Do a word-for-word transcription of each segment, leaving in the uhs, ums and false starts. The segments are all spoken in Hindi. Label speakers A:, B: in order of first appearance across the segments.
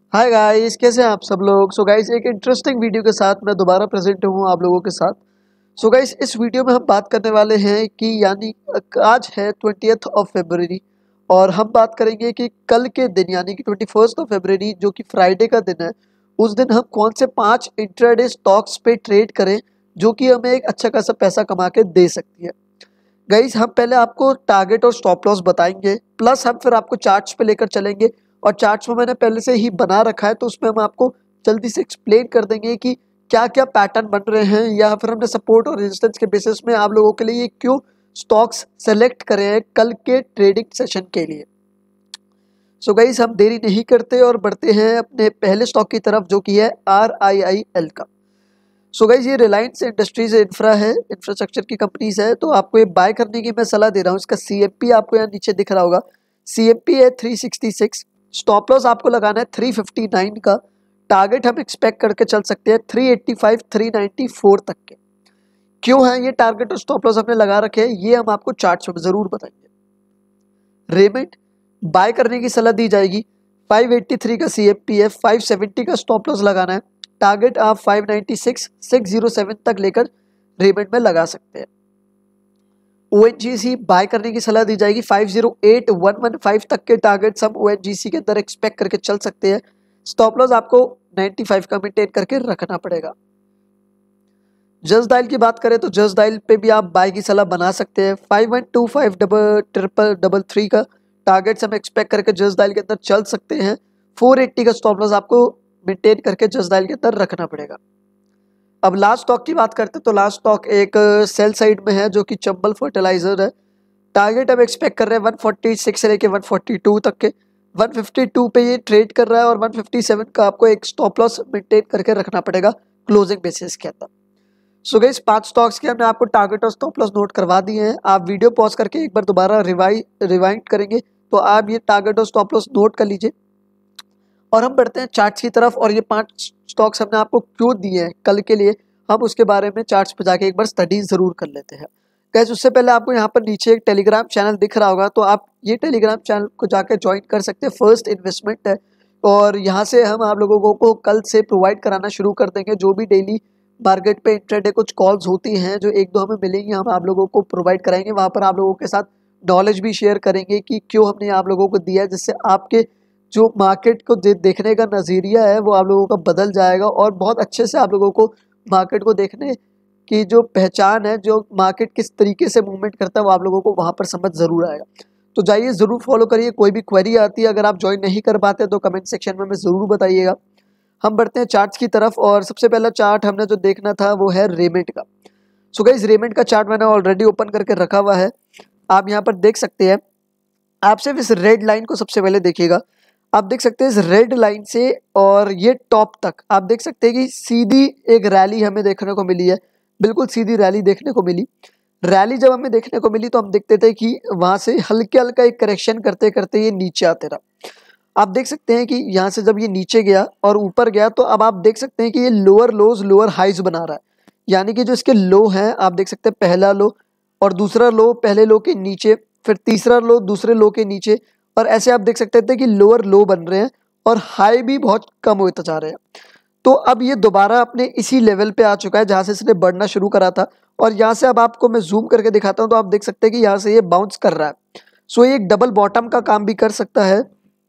A: हाय गाइस, कैसे हैं आप सब लोग। सो गाइस, एक इंटरेस्टिंग वीडियो के साथ मैं दोबारा प्रेजेंट हूँ आप लोगों के साथ। सो गाइस, इस वीडियो में हम बात करने वाले हैं कि यानी आज है ट्वेंटियथ ऑफ फरवरी और हम बात करेंगे कि कल के दिन यानी कि ट्वेंटी फर्स्ट ऑफ फरवरी जो कि फ्राइडे का दिन है, उस दिन हम कौन से पांच इंट्राडे स्टॉक्स पे ट्रेड करें जो कि हमें एक अच्छा खासा पैसा कमा के दे सकती है। गाइस, हम पहले आपको टारगेट और स्टॉप लॉस बताएंगे, प्लस हम फिर आपको चार्ट्स पे लेकर चलेंगे और चार्ट्स में मैंने पहले से ही बना रखा है तो उसमें हम आपको जल्दी से एक्सप्लेन कर देंगे कि क्या क्या पैटर्न बन रहे हैं या फिर हमने सपोर्ट और रेजिस्टेंस के बेसिस में आप लोगों के लिए ये क्यों स्टॉक्स सेलेक्ट करे हैं कल के ट्रेडिंग सेशन के लिए। सो गाइस, हम देरी नहीं करते और बढ़ते हैं अपने पहले स्टॉक की तरफ जो कि है आर आई आई एल का। सो गाइस, ये रिलायंस इंडस्ट्रीज इंफ्रा है, इंफ्रास्ट्रक्चर की कंपनीज है, तो आपको ये बाय करने की मैं सलाह दे रहा हूँ। इसका सीएमपी आपको यहाँ नीचे दिख रहा होगा, सीएमपी है three sixty six, stop loss आपको लगाना है थ्री फिफ्टी नाइन का, टारगेट हम एक्सपेक्ट करके चल सकते हैं three eighty five three ninety four तक के। क्यों है ये टारगेट और स्टॉप लॉस हमने लगा रखे हैं ये हम आपको चार्ट्स में जरूर बताएंगे। रेमेंट बाय करने की सलाह दी जाएगी, फाइव एटी थ्री का सीएमपी है, फाइव सेवेंटी का स्टॉप लॉस लगाना है, टारगेट आप five ninety six six zero seven तक लेकर रेमेंट में लगा सकते हैं। ओएनजीसी बाय करने की सलाह दी जाएगी, five zero eight one one five तक के टारगेट्स हम ओएनजीसी के अंदर एक्सपेक्ट करके चल सकते हैं। स्टॉप लॉस आपको नाइंटी फाइव का मेंटेन करके रखना पड़ेगा। जस्ट डायल की बात करें तो जस्ट डायल पे भी आप बाय की सलाह बना सकते हैं, five one two five double triple double three का टारगेट्स हम एक्सपेक्ट करके जस्ट डायल के अंदर चल सकते हैं। फोर एट्टी का स्टॉप लॉस आपको मेंटेन करके जस्ट डायल के अंदर रखना पड़ेगा। अब लास्ट स्टॉक की बात करते हैं तो लास्ट स्टॉक एक सेल साइड में है जो कि चंबल फर्टिलाइजर है। टारगेट हम एक्सपेक्ट कर रहे हैं वन फोर्टी सिक्स से लेके वन फोर्टी टू तक के, वन फिफ्टी टू पे ये ट्रेड कर रहा है और वन फिफ्टी सेवन का आपको एक स्टॉप लॉस मेंटेन करके रखना पड़ेगा क्लोजिंग बेसिस के अंदर। सो गाइस, पांच स्टॉक्स के हमने आपको टारगेट और स्टॉप लॉस नोट करवा दिए हैं। आप वीडियो पॉज करके एक बार दोबारा रिवाई रिवाइंड करेंगे तो आप ये टारगेट और स्टॉप लॉस नोट कर लीजिए और हम बढ़ते हैं चार्ट्स की तरफ। और ये पांच स्टॉक्स हमने आपको क्यों दिए हैं कल के लिए, हम उसके बारे में चार्ट्स पे जाके एक बार स्टडी जरूर कर लेते हैं। गाइस, उससे पहले आपको यहाँ पर नीचे एक टेलीग्राम चैनल दिख रहा होगा, तो आप ये टेलीग्राम चैनल को जाकर ज्वाइन कर सकते हैं। फर्स्ट इन्वेस्टमेंट है और यहाँ से हम आप लोगों को कल से प्रोवाइड कराना शुरू कर देंगे जो भी डेली मार्केट पे इंट्राडे कुछ कॉल्स होती हैं जो एक दो हमें मिलेंगी, हम आप लोगों को प्रोवाइड कराएंगे। वहाँ पर आप लोगों के साथ नॉलेज भी शेयर करेंगे कि क्यों हमने आप लोगों को दिया है, जिससे आपके जो मार्केट को दे, देखने का नज़रिया है वो आप लोगों का बदल जाएगा और बहुत अच्छे से आप लोगों को मार्केट को देखने की जो पहचान है, जो मार्केट किस तरीके से मूवमेंट करता है, वो आप लोगों को वहाँ पर समझ ज़रूर आएगा। तो जाइए ज़रूर फॉलो करिए। कोई भी क्वेरी आती है अगर आप ज्वाइन नहीं कर पाते तो कमेंट सेक्शन में हमें ज़रूर बताइएगा। हम बढ़ते हैं चार्ट्स की तरफ और सबसे पहला चार्ट हमने जो देखना था वो है रेमेंट का। सो गाइस, रेमेंट का चार्ट मैंने ऑलरेडी ओपन करके रखा हुआ है, आप यहाँ पर देख सकते हैं। आप सिर्फ इस रेड लाइन को सबसे पहले देखिएगा, आप देख सकते हैं इस रेड लाइन से और ये टॉप तक आप देख सकते हैं कि सीधी एक रैली हमें देखने को मिली है, बिल्कुल सीधी रैली देखने को मिली। रैली जब हमें देखने को मिली तो हम देखते थे कि वहां से हल्के हल्का एक करेक्शन करते करते ये नीचे आते रहा। आप देख सकते हैं कि यहाँ से जब ये नीचे गया और ऊपर गया तो अब आप देख सकते हैं कि ये लोअर लोज लोअर हाइज बना रहा है, यानी कि जो इसके लो हैं आप देख सकते हैं पहला लो और दूसरा लो पहले लो के नीचे, फिर तीसरा लो दूसरे लो के नीचे, और ऐसे आप देख सकते थे कि लोअर लो बन रहे हैं और हाई भी बहुत कम होते जा रहे हैं। तो अब ये दोबारा अपने इसी लेवल पे आ चुका है जहाँ से इसने बढ़ना शुरू करा था और यहाँ से अब आपको मैं जूम करके दिखाता हूँ तो आप देख सकते हैं कि यहाँ से ये बाउंस कर रहा है। सो ये एक डबल बॉटम का काम भी कर सकता है।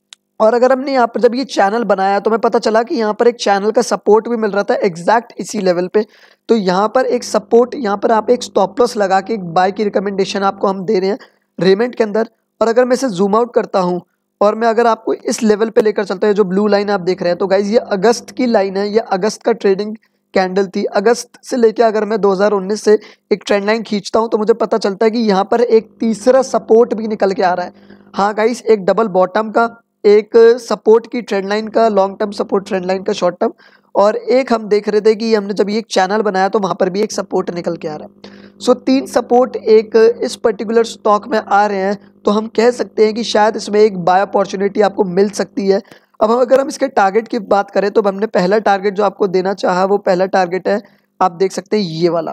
A: और अगर हमने यहाँ पर जब ये चैनल बनाया तो हमें पता चला कि यहाँ पर एक चैनल का सपोर्ट भी मिल रहा था एग्जैक्ट इसी लेवल पे, तो यहाँ पर एक सपोर्ट, यहाँ पर आप एक स्टॉप लॉस लगा के एक बाय की रिकमेंडेशन आपको हम दे रहे हैं रेमेंट के अंदर। और अगर मैं इसे जूम आउट करता हूँ और मैं अगर आपको इस लेवल पे लेकर चलता हूँ, जो ब्लू लाइन आप देख रहे हैं, तो गाइज ये अगस्त की लाइन है, ये अगस्त का ट्रेडिंग कैंडल थी। अगस्त से लेकर अगर मैं दो हज़ार उन्नीस से एक ट्रेंड लाइन खींचता हूँ तो मुझे पता चलता है कि यहाँ पर एक तीसरा सपोर्ट भी निकल के आ रहा है। हाँ गाइज, एक डबल बॉटम का, एक सपोर्ट की ट्रेंड लाइन का, long term support trend line का शॉर्ट टर्म, और एक हम देख रहे थे कि हमने जब ये एक चैनल बनाया तो वहाँ पर भी एक सपोर्ट निकल के आ रहा है। सो तीन सपोर्ट एक इस पर्टिकुलर स्टॉक में आ रहे हैं, तो हम कह सकते हैं कि शायद इसमें एक बाय अपॉर्चुनिटी आपको मिल सकती है। अब हम अगर हम इसके टारगेट की बात करें तो हमने पहला टारगेट जो आपको देना चाहा वो पहला टारगेट है, आप देख सकते हैं ये वाला।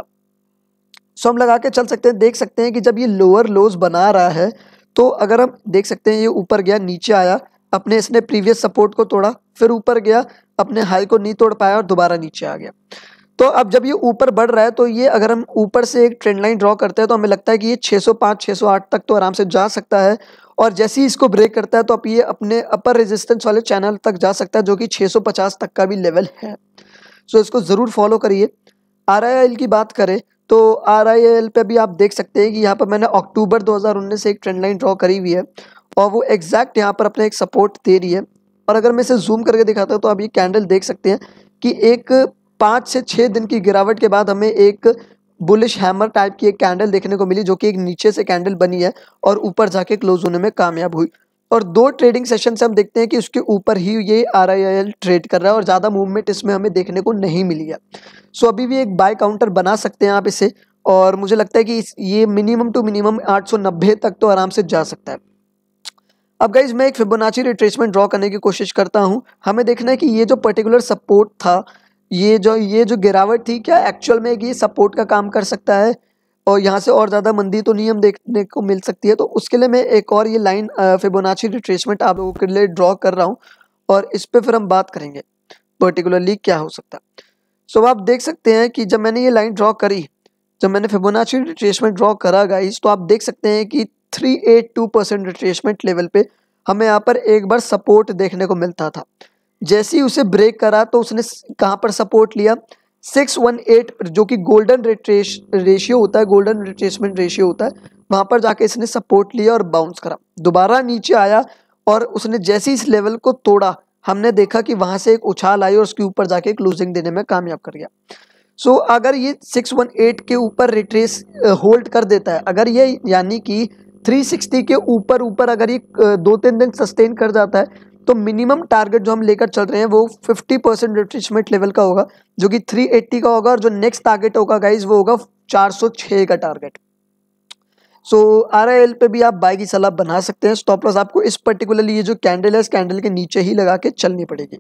A: सो हम लगा के चल सकते हैं, देख सकते हैं कि जब ये लोअर लोज बना रहा है तो अगर हम देख सकते हैं ये ऊपर गया नीचे आया, अपने इसने प्रीवियस सपोर्ट को तोड़ा, फिर ऊपर गया, अपने हाई को नहीं तोड़ पाया और दोबारा नीचे आ गया। तो अब जब ये ऊपर बढ़ रहा है तो ये अगर हम ऊपर से एक ट्रेंड लाइन ड्रॉ करते हैं तो हमें लगता है कि ये छह सौ पाँच छह सौ आठ तक तो आराम से जा सकता है, और जैसे ही इसको ब्रेक करता है तो अब ये अपने अपर रेजिस्टेंस वाले चैनल तक जा सकता है जो कि छह सौ पचास तक का भी लेवल है। सो इसको ज़रूर फॉलो करिए। आर आई एल की बात करें तो आर आई एल पे भी आप देख सकते हैं कि यहाँ पर मैंने अक्टूबर दो हज़ार उन्नीस से एक ट्रेंड लाइन ड्रॉ करी हुई है और वो एग्जैक्ट यहाँ पर अपने एक सपोर्ट दे रही है। और अगर मैं इसे जूम करके दिखाता हूँ तो आप ये कैंडल देख सकते हैं कि एक पाँच से छः दिन की गिरावट के बाद हमें एक बुलिश हैमर टाइप की एक कैंडल देखने को मिली जो कि एक नीचे से कैंडल बनी है और ऊपर जाके क्लोज होने में कामयाब हुई। और दो ट्रेडिंग सेशन से हम देखते हैं कि उसके ऊपर ही ये आर आई एल ट्रेड कर रहा है और ज़्यादा मूवमेंट इसमें हमें देखने को नहीं मिली है। सो अभी भी एक बाय काउंटर बना सकते हैं आप इसे, और मुझे लगता है कि ये मिनिमम टू मिनिमम आठ सौ नब्बे तक तो आराम से जा सकता है। अब गाइज मैं एक फिबोनाची रिट्रेसमेंट ड्रॉ करने की कोशिश करता हूँ। हमें देखना है कि ये जो पर्टिकुलर सपोर्ट था, ये जो ये जो गिरावट थी, क्या एक्चुअल में ये सपोर्ट का काम कर सकता है और यहाँ से और ज़्यादा मंदी तो नहीं हम देखने को मिल सकती है। तो उसके लिए मैं एक और ये लाइन फिबोनाची रिट्रेसमेंट आप लोगों के लिए ड्रॉ कर रहा हूँ और इस पर फिर हम बात करेंगे पर्टिकुलरली क्या हो सकता है। सो आप देख सकते हैं कि जब मैंने ये लाइन ड्रॉ करी, जब मैंने फिबोनाची रिट्रेसमेंट ड्रॉ करा गाइस, तो आप देख सकते हैं कि three eight two percent retracement level पे हमें यहाँ पर एक बार सपोर्ट देखने को मिलता था। जैसे ही उसे ब्रेक करा तो उसने कहाँ पर सपोर्ट लिया, सिक्स वन एट जो कि गोल्डन रिट्रेस रेशियो होता है, गोल्डन रिट्रेसमेंट रेशियो होता है, वहाँ पर जाके इसने सपोर्ट लिया और बाउंस करा, दोबारा नीचे आया और उसने जैसे इस लेवल को तोड़ा हमने देखा कि वहाँ से एक उछाल आई और उसके ऊपर जाके क्लोजिंग देने में कामयाब कर गया। सो so, अगर ये सिक्स वन एट के ऊपर रिट्रेस होल्ड कर देता है, अगर ये यानी कि थ्री सिक्सटी के ऊपर ऊपर अगर ये दो तीन दिन सस्टेन कर जाता है तो मिनिमम टारगेट जो हम लेकर चल रहे हैं वो फिफ्टी परसेंट रिट्रेसमेंट लेवल का होगा जो कि थ्री एट्टी का होगा, और जो नेक्स्ट टारगेट होगा गाइज वो होगा चार सौ छह का target. So R I L पे भी आप बाय की सलाह बना सकते हैं। स्टॉप लॉस आपको इस पर्टिकुलरली ये जो कैंडल है इस कैंडल के नीचे ही लगा के चलनी पड़ेगी।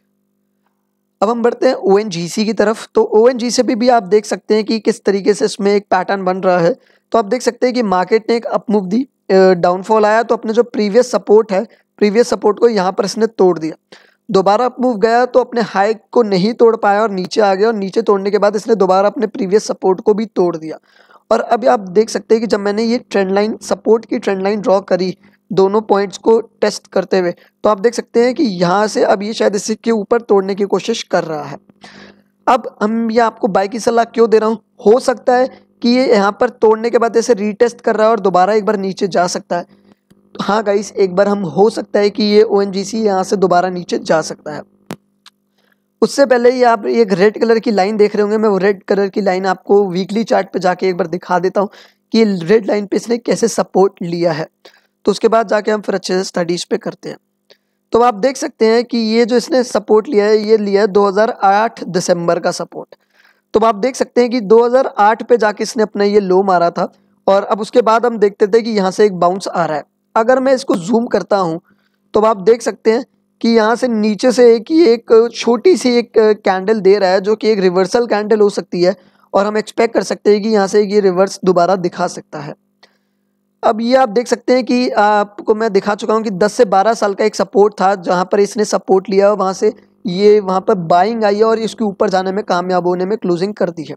A: अब हम बढ़ते हैं ओ एन जी सी की तरफ। तो ओ एन जी सी पे भी आप देख सकते हैं कि किस तरीके से इसमें एक पैटर्न बन रहा है। तो आप देख सकते हैं कि मार्केट ने एक अप मूव दी, डाउनफॉल आया तो अपने जो प्रीवियस सपोर्ट है, प्रीवियस सपोर्ट को यहाँ पर इसने तोड़ दिया, दोबारा अप मूव गया तो अपने हाई को नहीं तोड़ पाया और नीचे आ गया, और नीचे तोड़ने के बाद इसने दोबारा अपने प्रीवियस सपोर्ट को भी तोड़ दिया। और अभी आप देख सकते हैं कि जब मैंने ये ट्रेंड लाइन सपोर्ट की ट्रेंड लाइन ड्रॉ करी दोनों पॉइंट्स को टेस्ट करते हुए, तो आप देख सकते हैं कि यहाँ से अब ये शायद इसी के ऊपर तोड़ने की कोशिश कर रहा है। अब हम ये आपको बाय की सलाह क्यों दे रहा हूँ, हो सकता है कि ये यहाँ पर तोड़ने के बाद ऐसे रीटेस्ट कर रहा है और दोबारा एक बार नीचे जा सकता है। हाँ गाइस, एक बार हम हो सकता है कि ये ओ एन जी सी यहाँ से दोबारा नीचे जा सकता है। उससे पहले ही आप एक रेड कलर की लाइन देख रहे होंगे, मैं वो रेड कलर की लाइन आपको वीकली चार्ट पे जाके एक बार दिखा देता हूँ कि रेड लाइन पे इसने कैसे सपोर्ट लिया है, तो उसके बाद जाके हम फिर अच्छे से स्टडीज पे करते हैं। तो आप देख सकते हैं कि ये जो इसने सपोर्ट लिया है ये लिया है दो हज़ार आठ दिसंबर का सपोर्ट। तो आप देख सकते हैं कि दो हज़ार आठ पे जाके इसने अपना ये लो मारा था और अब उसके बाद हम देखते थे कि यहाँ से एक बाउंस आ रहा है। अगर मैं इसको जूम करता हूँ तो आप देख सकते हैं कि यहाँ से नीचे से एक एक छोटी सी एक कैंडल दे रहा है जो कि एक रिवर्सल कैंडल हो सकती है, और हम एक्सपेक्ट कर सकते हैं कि यहाँ से ये रिवर्स दोबारा दिखा सकता है। अब ये आप देख सकते हैं कि आपको मैं दिखा चुका हूँ कि दस से बारह साल का एक सपोर्ट था जहाँ पर इसने सपोर्ट लिया, वहाँ से ये वहाँ पर बाइंग आई है और इसके ऊपर जाने में कामयाब होने में क्लोजिंग कर दी है।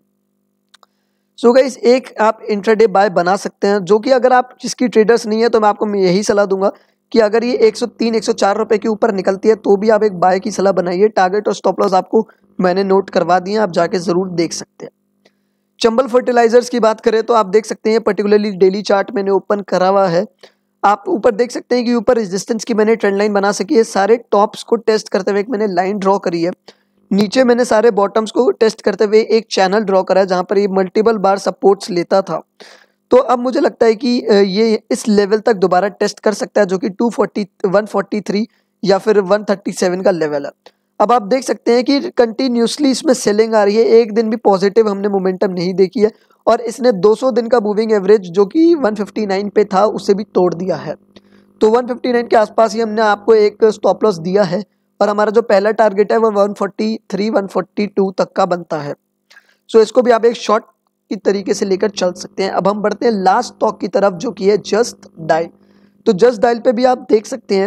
A: सो गाइस, एक आप इंट्राडे बाय बना सकते हैं, जो कि अगर आप जिसकी ट्रेडर्स नहीं है तो मैं आपको मैं यही सलाह दूंगा कि अगर ये एक सौ तीन एक सौ चार रुपए के ऊपर निकलती है तो भी आप एक बाय की सलाह बनाइए। टारगेट और स्टॉप लॉस आपको मैंने नोट करवा दिए, आप जाके जरूर देख सकते हैं। चंबल फर्टिलाइजर्स की बात करें तो आप देख सकते हैं पर्टिकुलरली डेली चार्ट मैंने ओपन करा हुआ है। आप ऊपर देख सकते हैं कि ऊपर रेजिस्टेंस की मैंने ट्रेंड लाइन बना सकी है, सारे टॉप्स को टेस्ट करते हुए एक मैंने लाइन ड्रॉ करी है। नीचे मैंने सारे बॉटम्स को टेस्ट करते हुए एक चैनल ड्रॉ करा है जहां पर ये मल्टीपल बार सपोर्ट्स लेता था। तो अब मुझे लगता है कि ये इस लेवल तक दोबारा टेस्ट कर सकता है जो कि two forty one forty three या फिर वन थर्टी सेवन का लेवल है। अब आप देख सकते हैं कि कंटिन्यूसली इसमें सेलिंग आ रही है, एक दिन भी पॉजिटिव हमने मोमेंटम नहीं देखी है, और इसने दो सौ दिन का मूविंग एवरेज जो कि वन फिफ्टी नाइन पे था उसे भी तोड़ दिया है। तो वन फिफ्टी नाइन के आसपास ही हमने आपको एक स्टॉप लॉस दिया है और हमारा जो पहला टारगेट है वो one forty three one forty two तक का बनता है। सो इसको भी आप एक शॉर्ट की तरीके से लेकर चल सकते हैं। अब हम बढ़ते हैं लास्ट स्टॉक की तरफ जो कि है जस्ट डायल। तो जस्ट डायल पे भी आप देख सकते हैं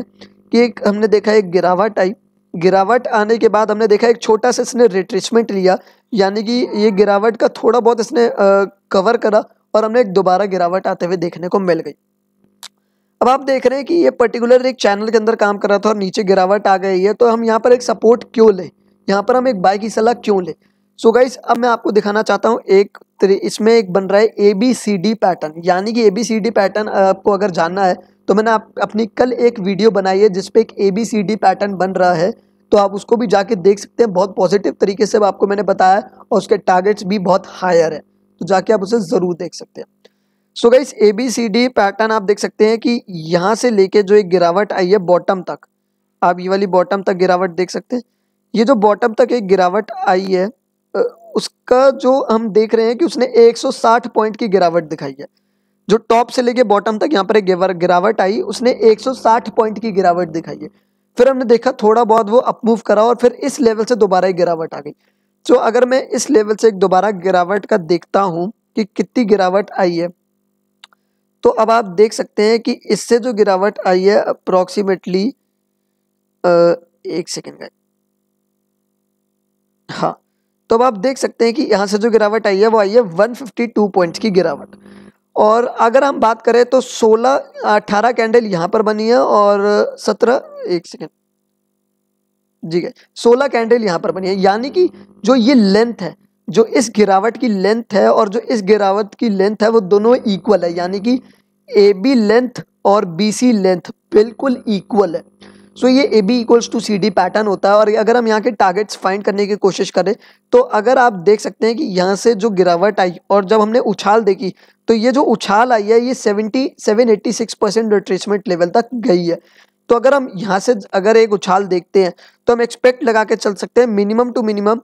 A: कि एक हमने देखा एक गिरावट आई, गिरावट आने के बाद हमने देखा एक छोटा सा इसने रिट्रेसमेंट लिया, यानी कि ये गिरावट का थोड़ा बहुत इसने आ, कवर करा और हमने एक दोबारा गिरावट आते हुए देखने को मिल गई। अब आप देख रहे हैं कि ये पर्टिकुलर एक चैनल के अंदर काम कर रहा था और नीचे गिरावट आ गई है, तो हम यहाँ पर एक सपोर्ट क्यों ले, यहाँ पर हम एक बाय की सलाह क्यों ले। सो गाइस अब मैं आपको दिखाना चाहता हूँ एक इसमें एक बन रहा है A B C D pattern, यानी कि A B C D pattern आपको अगर जानना है तो मैंने आप, अपनी कल एक वीडियो बनाई है जिसपे एक A B C D pattern बन रहा है, तो आप उसको भी जाके देख सकते हैं। बहुत पॉजिटिव तरीके से आपको मैंने बताया और उसके टारगेट्स भी बहुत हायर है, तो जाके आप उसे जरूर देख सकते हैं। So guys A B C D pattern आप देख सकते हैं कि यहाँ से लेके जो एक गिरावट आई है बॉटम तक, आप ये वाली बॉटम तक गिरावट देख सकते हैं। ये जो बॉटम तक एक गिरावट आई है उसका जो हम देख रहे हैं कि उसने एक सौ साठ पॉइंट की गिरावट दिखाई है। जो टॉप से लेके बॉटम तक यहाँ पर एक गिरावट आई, उसने एक सौ साठ पॉइंट की गिरावट दिखाई है। फिर हमने देखा थोड़ा बहुत वो अप मूव करा और फिर इस लेवल से दोबारा एक गिरावट आ गई। तो अगर मैं इस लेवल से एक दोबारा गिरावट का देखता हूं कि कितनी गिरावट आई है, तो अब आप देख सकते हैं कि इससे जो गिरावट आई है अप्रोक्सीमेटली एक सेकेंड का, हाँ, तो अब आप देख सकते हैं कि यहाँ से जो गिरावट आई है वो आई है एक सौ बावन पॉइंट्स की गिरावट। और अगर हम बात करें तो सोलह अठारह कैंडल यहाँ पर बनी है और सत्रह एक सेकेंड जी है सोलह कैंडल यहाँ पर बनी है, यानी कि जो ये लेंथ है, जो इस गिरावट की लेंथ है और जो इस गिरावट की लेंथ है वो दोनों इक्वल है, यानी कि ए बी लेंथ और बी सी लेंथ बिल्कुल इक्वल है। सो so, ये A B equals to C D pattern होता है। और अगर हम यहाँ के टारगेट्स फाइंड करने की कोशिश करें तो अगर आप देख सकते हैं कि यहाँ से जो गिरावट आई और जब हमने उछाल देखी तो ये जो उछाल आई है ये seventy seven eighty six percent retracement level तक गई है। तो अगर हम यहाँ से अगर एक उछाल देखते हैं तो हम एक्सपेक्ट लगा के चल सकते हैं मिनिमम टू मिनिमम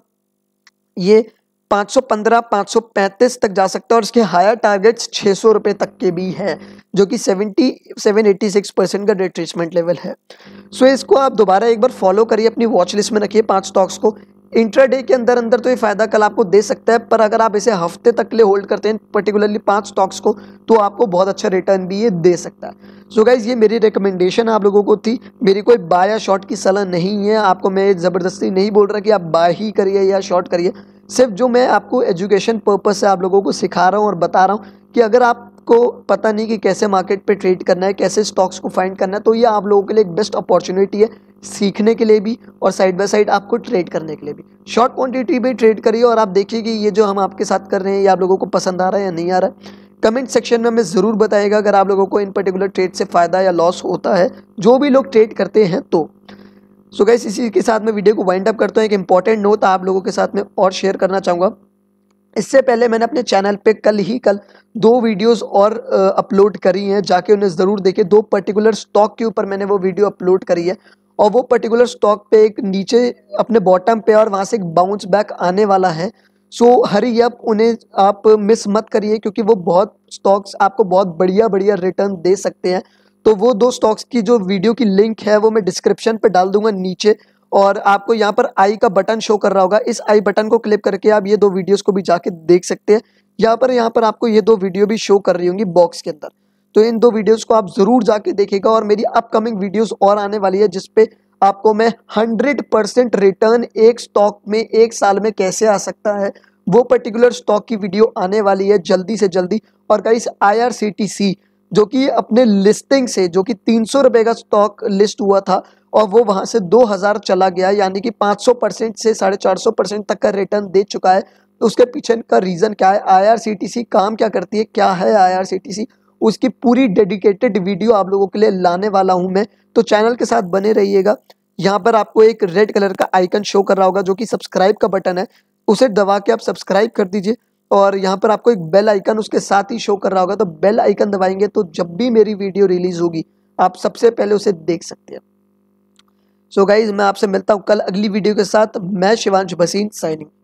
A: ये पाँच सौ पंद्रह पाँच सौ पैंतीस तक जा सकता है और इसके हायर टारगेट्स छह सौ रुपए तक के भी हैं, जो कि seventy seven eighty six percent का रिट्रेसमेंट लेवल है। सो इसको आप दोबारा एक बार फॉलो करिए, अपनी वॉच लिस्ट में रखिए पांच स्टॉक्स को। इंट्राडे के अंदर अंदर तो ये फायदा कल आपको दे सकता है, पर अगर आप इसे हफ्ते तक के लिए होल्ड करते हैं पर्टिकुलरली पांच स्टॉक्स को, तो आपको बहुत अच्छा रिटर्न भी ये दे सकता है। सो गाइज ये मेरी रिकमेंडेशन आप लोगों को थी, मेरी कोई बाय या शॉर्ट की सलाह नहीं है। आपको मैं ज़बरदस्ती नहीं बोल रहा कि आप बाय ही करिए या शॉर्ट करिए, सिर्फ जो मैं आपको एजुकेशन पर्पज से आप लोगों को सिखा रहा हूँ और बता रहा हूँ कि अगर आपको पता नहीं कि कैसे मार्केट पे ट्रेड करना है, कैसे स्टॉक्स को फाइंड करना है, तो ये आप लोगों के लिए एक बेस्ट अपॉर्चुनिटी है सीखने के लिए भी और साइड बाय साइड आपको ट्रेड करने के लिए भी। शॉर्ट क्वांटिटी भी ट्रेड करिए और आप देखिए कि ये जो हम आपके साथ कर रहे हैं ये आप लोगों को पसंद आ रहा है या नहीं आ रहा है। कमेंट सेक्शन में हमें ज़रूर बताइएगा अगर आप लोगों को इन पर्टिकुलर ट्रेड से फ़ायदा या लॉस होता है, जो भी लोग ट्रेड करते हैं तो। सो so गाइस इसी के साथ मैं वीडियो को वाइंड अप करता हूँ। एक इंपॉर्टेंट नोट आप लोगों के साथ में और शेयर करना चाहूँगा। इससे पहले मैंने अपने चैनल पे कल ही कल दो वीडियोस और अपलोड करी हैं, जाके उन्हें ज़रूर देखें। दो पर्टिकुलर स्टॉक के ऊपर मैंने वो वीडियो अपलोड करी है और वो पर्टिकुलर स्टॉक पे एक नीचे अपने बॉटम पे और वहाँ से एक बाउंस बैक आने वाला है। सो हरी अप, उन्हें आप मिस मत करिए क्योंकि वो बहुत स्टॉक्स आपको बहुत बढ़िया बढ़िया रिटर्न दे सकते हैं। तो वो दो स्टॉक्स की जो वीडियो की लिंक है वो मैं डिस्क्रिप्शन पे डाल दूंगा नीचे, और आपको यहाँ पर आई का बटन शो कर रहा होगा, इस आई बटन को क्लिक करके आप ये दो वीडियोस को भी जाके देख सकते हैं। यहाँ पर यहाँ पर आपको ये दो वीडियो भी शो कर रही होंगी बॉक्स के अंदर, तो इन दो वीडियोस को आप जरूर जाके देखिएगा। और मेरी अपकमिंग वीडियोस और आने वाली है जिसपे आपको मैं हंड्रेड परसेंट रिटर्न एक स्टॉक में एक साल में कैसे आ सकता है, वो पर्टिकुलर स्टॉक की वीडियो आने वाली है जल्दी से जल्दी। और guys I R C T C जो कि अपने लिस्टिंग से, जो कि तीन सौ रुपए का स्टॉक लिस्ट हुआ था और वो वहां से दो हज़ार चला गया, यानी कि पाँच सौ परसेंट से साढ़े चार सौ परसेंट तक का रिटर्न दे चुका है। तो उसके पीछे का रीजन क्या है, आई आर सी टी सी काम क्या करती है, क्या है आई आर सी टी सी, उसकी पूरी डेडिकेटेड वीडियो आप लोगों के लिए लाने वाला हूं मैं। तो चैनल के साथ बने रहिएगा। यहाँ पर आपको एक रेड कलर का आइकन शो कर रहा होगा जो कि सब्सक्राइब का बटन है, उसे दबा के आप सब्सक्राइब कर दीजिए। और यहाँ पर आपको एक बेल आइकन उसके साथ ही शो कर रहा होगा, तो बेल आइकन दबाएंगे तो जब भी मेरी वीडियो रिलीज होगी आप सबसे पहले उसे देख सकते हैं। सो गाइज मैं आपसे मिलता हूँ कल अगली वीडियो के साथ। मैं शिवांश भसीन साइनिंग।